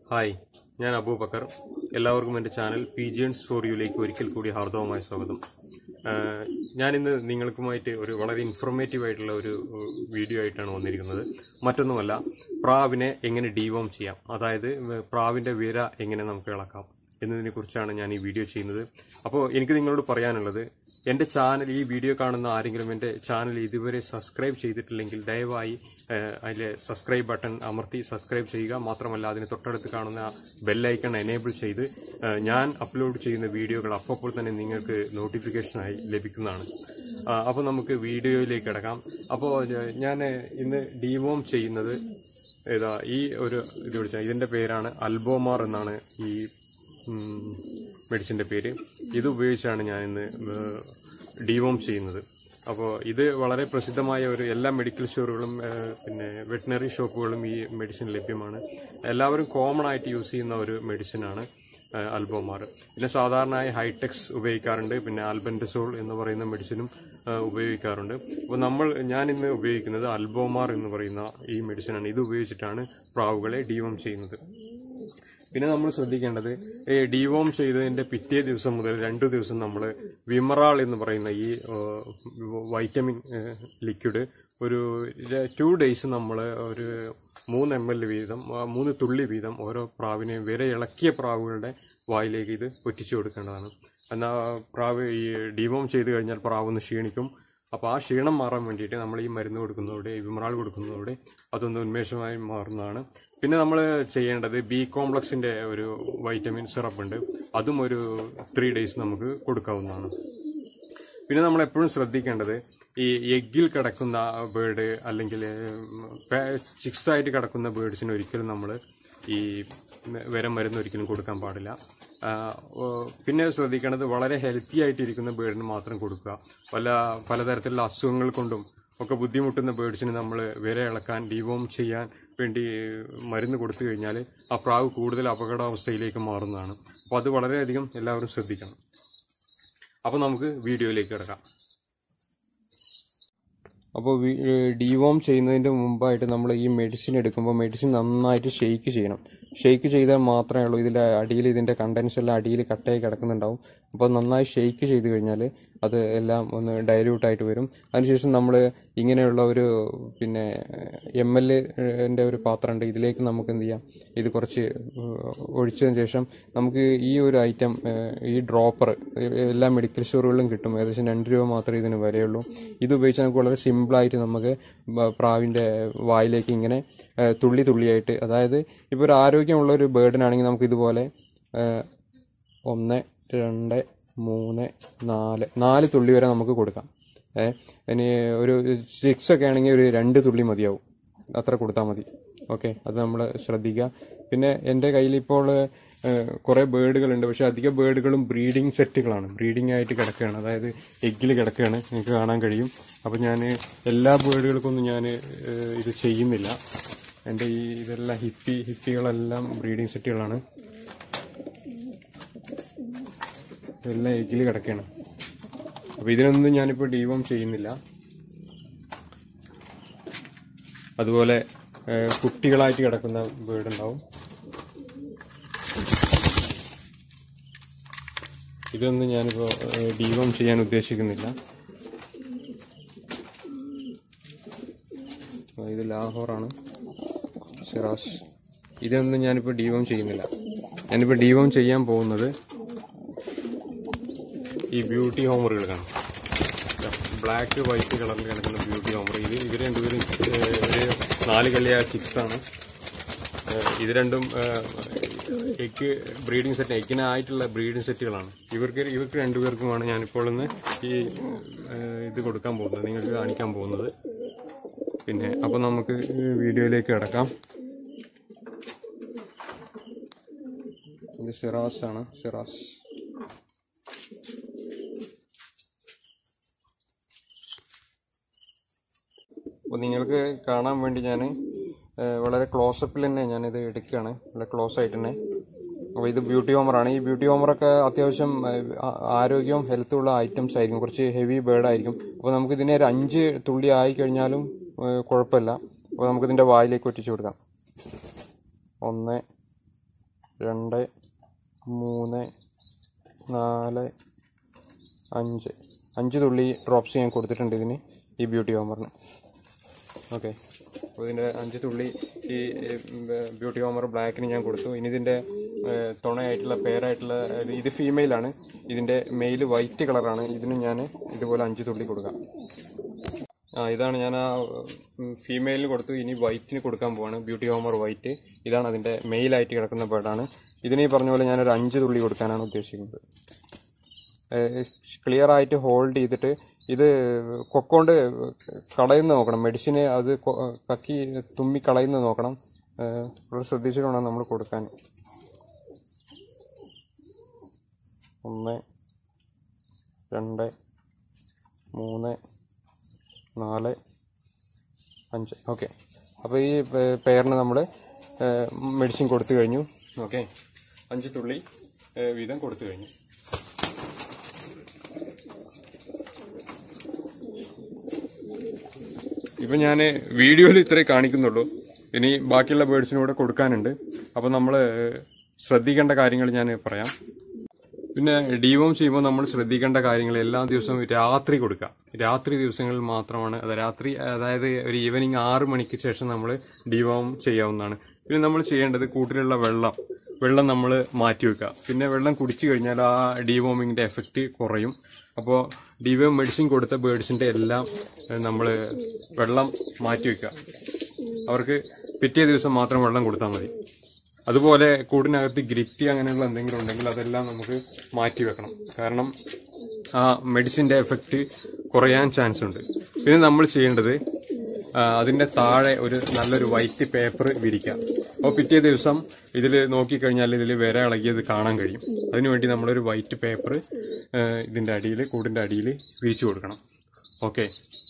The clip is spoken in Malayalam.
ഹായ്, ഞാൻ അബൂബക്കർ. എല്ലാവർക്കും എൻ്റെ ചാനൽ പിജിയൻസ് ഫോർ യുയിലേക്ക് ഒരിക്കൽ കൂടി ഹാർദവമായ സ്വാഗതം. ഞാനിന്ന് നിങ്ങൾക്കുമായിട്ട് ഒരു വളരെ ഇൻഫോർമേറ്റീവ് ആയിട്ടുള്ള ഒരു വീഡിയോ ആയിട്ടാണ് വന്നിരിക്കുന്നത്. മറ്റൊന്നുമല്ല, പ്രാവിനെ എങ്ങനെ ഡീവോം ചെയ്യാം, അതായത് പ്രാവിൻ്റെ വിര എങ്ങനെ നമുക്ക് ഇളക്കാം എന്നതിനെ കുറിച്ചാണ് ഞാൻ ഈ വീഡിയോ ചെയ്യുന്നത്. അപ്പോൾ എനിക്ക് നിങ്ങളോട് പറയാനുള്ളത്, എൻ്റെ ചാനൽ, ഈ വീഡിയോ കാണുന്ന ആരെങ്കിലും എൻ്റെ ചാനൽ ഇതുവരെ സബ്സ്ക്രൈബ് ചെയ്തിട്ടില്ലെങ്കിൽ ദയവായി അതിലെ സബ്സ്ക്രൈബ് ബട്ടൺ അമർത്തി സബ്സ്ക്രൈബ് ചെയ്യുക. മാത്രമല്ല, അതിന് തൊട്ടടുത്ത് കാണുന്ന ബെല്ലൈക്കൺ എനേബിൾ ചെയ്ത് ഞാൻ അപ്ലോഡ് ചെയ്യുന്ന വീഡിയോകൾ അപ്പോൾ തന്നെ നിങ്ങൾക്ക് നോട്ടിഫിക്കേഷനായി ലഭിക്കുന്നതാണ്. അപ്പോൾ നമുക്ക് വീഡിയോയിലേക്ക് കിടക്കാം. അപ്പോൾ ഞാൻ ഇന്ന് ഡീവോം ചെയ്യുന്നത് ഈ ഒരു ഇത് വിളിച്ചാൽ, ഇതിൻ്റെ പേരാണ് അൽബോമാർ എന്നാണ് ഈ മെഡിസിൻ്റെ പേര്. ഇത് ഉപയോഗിച്ചാണ് ഞാൻ ഇന്ന് ഡീവോം ചെയ്യുന്നത്. അപ്പോൾ ഇത് വളരെ പ്രസിദ്ധമായ എല്ലാ മെഡിക്കൽ സ്റ്റോറുകളും പിന്നെ വെറ്റിനറി ഷോപ്പുകളും ഈ മെഡിസിൻ ലഭ്യമാണ്. എല്ലാവരും കോമൺ ആയിട്ട് യൂസ് ചെയ്യുന്ന ഒരു മെഡിസിനാണ് അൽബോമാർ. പിന്നെ സാധാരണയായി ഹൈടെക്സ് ഉപയോഗിക്കാറുണ്ട്, പിന്നെ ആൽബൻഡസോൾ എന്ന് പറയുന്ന മെഡിസിനും ഉപയോഗിക്കാറുണ്ട്. അപ്പോൾ ഞാൻ ഇന്ന് ഉപയോഗിക്കുന്നത് അൽബോമാർ എന്ന് പറയുന്ന ഈ മെഡിസിനാണ്. ഇത് ഉപയോഗിച്ചിട്ടാണ് പ്രാവുകളെ ഡീവോം ചെയ്യുന്നത്. പിന്നെ നമ്മൾ ശ്രദ്ധിക്കേണ്ടത്, ഡീവോം ചെയ്തതിൻ്റെ പിറ്റേ ദിവസം മുതൽ 2 ദിവസം നമ്മൾ വിമറാൾ എന്ന് പറയുന്ന ഈ വൈറ്റമിൻ ലിക്വിഡ് ഒരു 2 ഡേയ്സ് നമ്മൾ ഒരു 3 ml വീതം 3 തുള്ളി വീതം ഓരോ പ്രാവിനെയും വരെ ഇളക്കിയ പ്രാവുകളുടെ വായിലേക്ക് ഇത് ഒറ്റിച്ചു കൊടുക്കേണ്ടതാണ്. എന്നാൽ പ്രാവ് ഈ ഡീവോം ചെയ്ത് കഴിഞ്ഞാൽ പ്രാവൊന്ന് ക്ഷീണിക്കും. അപ്പോൾ ആ ക്ഷീണം മാറാൻ വേണ്ടിയിട്ട് നമ്മൾ ഈ മരുന്ന് കൊടുക്കുന്നതോടെ, വിമറാൾ കൊടുക്കുന്നതോടെ അതൊന്ന് ഉന്മേഷമായി മാറുന്നതാണ്. പിന്നെ നമ്മൾ ചെയ്യേണ്ടത്, ബി കോംപ്ലക്സിൻ്റെ ഒരു വൈറ്റമിൻ സിറപ്പ് ഉണ്ട്, അതും ഒരു 3 ഡേയ്സ് നമുക്ക് കൊടുക്കാവുന്നതാണ്. പിന്നെ നമ്മൾ എപ്പോഴും ശ്രദ്ധിക്കേണ്ടത്, ഈ എഗ്ഗിൽ കിടക്കുന്ന ബേർഡ് അല്ലെങ്കിൽ ചിക്സായിട്ട് കിടക്കുന്ന ബേർഡ്സിന് ഒരിക്കലും നമ്മൾ ഈ മരുന്ന് ഒരിക്കലും കൊടുക്കാൻ പാടില്ല. പിന്നെ ശ്രദ്ധിക്കേണ്ടത്, വളരെ ഹെൽത്തി ആയിട്ടിരിക്കുന്ന ബേർഡിന് മാത്രം കൊടുക്കുക. പലതരത്തിലുള്ള അസുഖങ്ങൾ കൊണ്ടും ഒക്കെ ബുദ്ധിമുട്ടുന്ന ബേർഡ്സിന് നമ്മൾ വിര ഇളക്കാൻ, ഡീവോം ചെയ്യാൻ വേണ്ടി മരുന്ന് കൊടുത്തു കഴിഞ്ഞാൽ ആ പ്രാവ് കൂടുതൽ അപകടാവസ്ഥയിലേക്ക് മാറുന്നതാണ്. അപ്പോൾ അത് വളരെയധികം എല്ലാവരും ശ്രദ്ധിക്കണം. അപ്പോൾ നമുക്ക് വീഡിയോയിലേക്ക് കിടക്കാം. അപ്പോൾ ഡീവോം ചെയ്യുന്നതിൻ്റെ മുമ്പായിട്ട് നമ്മൾ ഈ മെഡിസിൻ എടുക്കുമ്പോൾ മെഡിസിൻ നന്നായിട്ട് ഷെയ്ക്ക് ചെയ്യണം. ഷെയ്ക്ക് ചെയ്താൽ മാത്രമേ ഉള്ളൂ ഇതിൻ്റെ കണ്ടൻസ് എല്ലാം അടിയിൽ കട്ടയായി കിടക്കുന്നുണ്ടാവും. അപ്പോൾ നന്നായി ഷെയ്ക്ക് ചെയ്ത് കഴിഞ്ഞാൽ അത് എല്ലാം ഒന്ന് ഡയല്യൂട്ടായിട്ട് വരും. അതിനുശേഷം നമ്മൾ ഇങ്ങനെയുള്ള ഒരു പിന്നെ ml ഒരു പാത്രമുണ്ട്, ഇതിലേക്ക് നമുക്ക് എന്ത് ചെയ്യാം, ഇത് കുറച്ച് ഒഴിച്ചതിന് ശേഷം നമുക്ക് ഈ ഒരു ഐറ്റം, ഈ ഡ്രോപ്പർ എല്ലാ മെഡിക്കൽ സ്റ്റോറുകളിലും കിട്ടും. ഏകദേശം 2 രൂപ മാത്രമേ ഇതിന് വിലയുള്ളൂ. ഇത് ഉപയോഗിച്ച് നമുക്ക് വളരെ സിമ്പിളായിട്ട് നമുക്ക് പ്രാവിൻ്റെ വായിലേക്ക് ഇങ്ങനെ തുള്ളി തുള്ളിയായിട്ട്, അതായത് ഇപ്പോൾ ഒരു ആരോഗ്യമുള്ള ഒരു ബേർഡിനാണെങ്കിൽ നമുക്ക് ഇതുപോലെ 1 2 3 4 തുള്ളി വരെ നമുക്ക് കൊടുക്കാം. ഇനി ഒരു 6 ഒക്കെ ആണെങ്കിൽ ഒരു 2 തുള്ളി മതിയാവും, അത്ര കൊടുത്താൽ മതി. ഓക്കെ, അത് നമ്മൾ ശ്രദ്ധിക്കുക. പിന്നെ എൻ്റെ കയ്യിലിപ്പോൾ കുറേ ബേർഡുകളുണ്ട്, പക്ഷേ അധിക ബേർഡുകളും ബ്രീഡിംഗ് സെറ്റുകളാണ്, ബ്രീഡിംഗ് ആയിട്ട് കിടക്കുകയാണ്, അതായത് എഗ്ഗിൽ കിടക്കുകയാണ്, നിങ്ങൾക്ക് കാണാൻ കഴിയും. അപ്പോൾ ഞാൻ എല്ലാ ബേർഡുകൾക്കൊന്നും ഞാൻ ഇത് ചെയ്യുന്നില്ല. എൻ്റെ ഇതെല്ലാം ഹിപ്പികളെല്ലാം ബ്രീഡിംഗ് സെറ്റുകളാണ്, എല്ലാം എഗ്ഗിൽ കിടക്കുകയാണ്. അപ്പോൾ ഇതിനൊന്നും ഞാനിപ്പോൾ ഡീവോം ചെയ്യുന്നില്ല. അതുപോലെ കുട്ടികളായിട്ട് കിടക്കുന്ന ബേർഡ് ഉണ്ടാവും, ഇതൊന്നും ഞാനിപ്പോൾ ഡീവോം ചെയ്യാൻ ഉദ്ദേശിക്കുന്നില്ല. ഇത് ലാഹോറാണ്, സിറാസ്. ഇതൊന്നും ഞാനിപ്പോൾ ഡീവോം ചെയ്യുന്നില്ല. ഞാനിപ്പോൾ ഡീവോം ചെയ്യാൻ പോകുന്നത് ഈ ബ്യൂട്ടി ഹോമറുകളാണ്. ബ്ലാക്ക് വൈറ്റ് കളറിൽ കിടക്കുന്ന ബ്യൂട്ടി ഹോമർ. ഇവർ രണ്ടുപേരും ഒരു 4 കള്ളിയായ ചിക്സാണ്. ഇത് രണ്ടും എഗ്ഗ് ബ്രീഡിംഗ് സെറ്റ്, എഗ്ഗിനായിട്ടുള്ള ബ്രീഡിംഗ് സെറ്റുകളാണ്. ഇവർക്ക് 2 പേർക്കുമാണ് ഞാനിപ്പോൾ ഇന്ന് ഇത് കൊടുക്കാൻ പോകുന്നത്, നിങ്ങൾക്ക് കാണിക്കാൻ പോകുന്നത്. പിന്നെ അപ്പോൾ നമുക്ക് വീഡിയോയിലേക്ക് കിടക്കാം. ഇത് സിറാസ് ആണ്, സിറാസ്. അപ്പോൾ നിങ്ങൾക്ക് കാണാൻ വേണ്ടി ഞാൻ വളരെ ക്ലോസപ്പിൽ തന്നെ ഞാനിത് എടുക്കുകയാണ്, വളരെ ക്ലോസ് ആയിട്ട് തന്നെ. അപ്പോൾ ഇത് ബ്യൂട്ടി ഹോമറാണ്. ഈ ബ്യൂട്ടി ഹോമറൊക്കെ അത്യാവശ്യം ആരോഗ്യവും ഹെൽത്തുള്ള ഐറ്റംസ് ആയിരിക്കും, കുറച്ച് ഹെവി ബേർഡായിരിക്കും. അപ്പോൾ നമുക്കിതിനെ ഒരു 5 തുള്ളി ആയിക്കഴിഞ്ഞാലും കുഴപ്പമില്ല. അപ്പോൾ നമുക്കിതിൻ്റെ വായിലേക്ക് ഒറ്റിച്ചു കൊടുക്കാം. 1 2 3 4 5 5 തുള്ളി ഡ്രോപ്സ് ഞാൻ കൊടുത്തിട്ടുണ്ട് ഇതിന്, ഈ ബ്യൂട്ടി ഹോമറിന്. ഓക്കെ, അപ്പോൾ ഇതിൻ്റെ 5 തുള്ളി ഈ ബ്യൂട്ടി ഹോമർ ബ്ലാക്കിന് ഞാൻ കൊടുത്തു. ഇനി ഇതിൻ്റെ തുണയായിട്ടുള്ള പെയറായിട്ടുള്ള ഇത് ഫീമെയിലാണ്, ഇതിൻ്റെ മെയിൽ വൈറ്റ് കളറാണ്. ഇതിന് ഞാൻ ഇതുപോലെ 5 തുള്ളി കൊടുക്കാം. ഇതാണ് ഞാൻ ആ ഫീമെയിലിന് കൊടുത്തു. ഇനി വൈറ്റിന് കൊടുക്കാൻ പോവാണ്, ബ്യൂട്ടി ഹോമർ വൈറ്റ്. ഇതാണ് അതിൻ്റെ മെയിലായിട്ട് കിടക്കുന്ന ബേർഡാണ്. ഇതിന് ഈ പറഞ്ഞ പോലെ ഞാനൊരു 5 തുള്ളി കൊടുക്കാനാണ് ഉദ്ദേശിക്കുന്നത്. ക്ലിയർ ആയിട്ട് ഹോൾഡ് ചെയ്തിട്ട് ഇത് കൊക്കോണ്ട് കളയുന്ന നോക്കണം, മെഡിസിന് അത് കക്കി തുമ്മി കളയുന്ന നോക്കണം. വളരെ ശ്രദ്ധിച്ചിട്ട് വേണം നമ്മൾ കൊടുക്കാൻ. 1 2 3 4 5. ഓക്കെ, അപ്പോൾ ഈ പെയറിന് നമ്മൾ മെഡിസിൻ കൊടുത്തു കഴിഞ്ഞു. ഓക്കെ, 5 തുള്ളി വീതം കൊടുത്തു കഴിഞ്ഞു. ഇപ്പം ഞാൻ വീഡിയോയിൽ ഇത്രേ കാണിക്കുന്നുള്ളൂ, ഇനി ബാക്കിയുള്ള ബേർഡ്സിനും കൂടെ കൊടുക്കാനുണ്ട്. അപ്പോൾ നമ്മൾ ശ്രദ്ധിക്കേണ്ട കാര്യങ്ങൾ ഞാൻ പറയാം. പിന്നെ ഡീവോം ചെയ്യുമ്പോൾ നമ്മൾ ശ്രദ്ധിക്കേണ്ട കാര്യങ്ങൾ എല്ലാ ദിവസവും രാത്രി കൊടുക്കുക. രാത്രി ദിവസങ്ങളിൽ മാത്രമാണ് അത്, രാത്രി അതായത് ഒരു ഈവനിങ് 6 മണിക്ക് ശേഷം നമ്മൾ ഡീവോം ചെയ്യാവുന്നതാണ്. പിന്നെ നമ്മൾ ചെയ്യേണ്ടത് കൂട്ടിലുള്ള വെള്ളം നമ്മൾ മാറ്റി വെക്കുക. പിന്നെ വെള്ളം കുടിച്ചു കഴിഞ്ഞാൽ ആ ഡീവോമിങ്ങിൻ്റെ എഫക്റ്റ് കുറയും. അപ്പോൾ ഡീവോം മെഡിസിൻ കൊടുത്ത ബേർഡ്സിൻ്റെ എല്ലാം നമ്മൾ വെള്ളം മാറ്റി വെക്കുക. അവർക്ക് പിറ്റേ ദിവസം മാത്രം വെള്ളം കൊടുത്താൽ മതി. അതുപോലെ കൂടിനകത്ത് ഗ്രിറ്റി അങ്ങനെയുള്ള എന്തെങ്കിലും ഉണ്ടെങ്കിൽ അതെല്ലാം നമുക്ക് മാറ്റി വെക്കണം. കാരണം ആ മെഡിസിൻ്റെ എഫക്റ്റ് കുറയാൻ ചാൻസ് ഉണ്ട്. പിന്നെ നമ്മൾ ചെയ്യേണ്ടത് അതിൻ്റെ താഴെ ഒരു നല്ലൊരു വൈറ്റ് പേപ്പർ വിരിക്കാം. അപ്പോൾ പിറ്റേ ദിവസം ഇതിൽ നോക്കിക്കഴിഞ്ഞാൽ ഇതിൽ വിര ഇളകിയത് കാണാൻ കഴിയും. അതിനുവേണ്ടി നമ്മളൊരു വൈറ്റ് പേപ്പർ ഇതിൻ്റെ അടിയിൽ, കൂടിൻ്റെ അടിയിൽ വിരിച്ചു കൊടുക്കണം. ഓക്കെ.